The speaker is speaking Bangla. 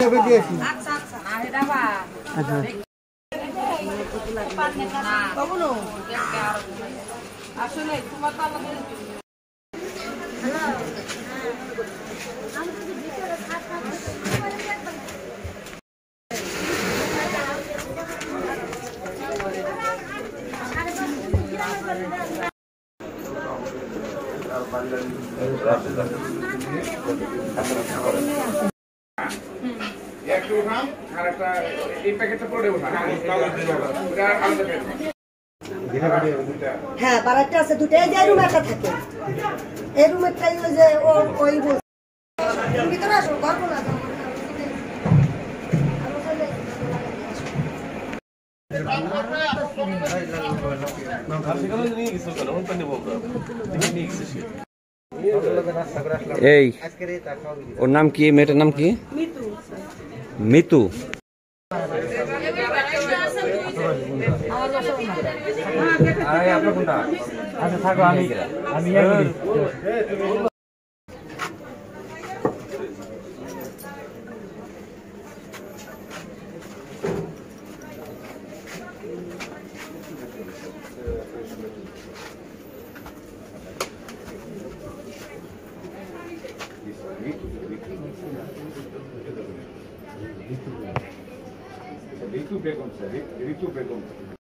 একটু উঠাম আর একটা এই প্যাকেটটা পরে উঠাম হ্যাঁ বারাটা আছে দুটো এই যে রুম একটা থাকে এই রুমেরটাই ওই যে ওই ভিতরে আসো গল্প না এই ওর নাম কি মেয়েটার নাম কি মিতু ঋতু বেগম স্যার ঋতু বেগম